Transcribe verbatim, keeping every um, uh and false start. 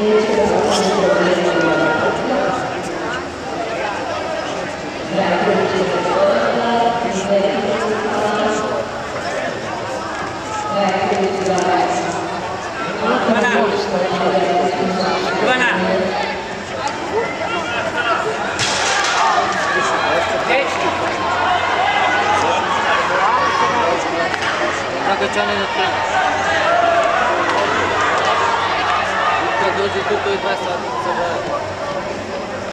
Dragăceane de tine. Că dozi tu pe asta să vă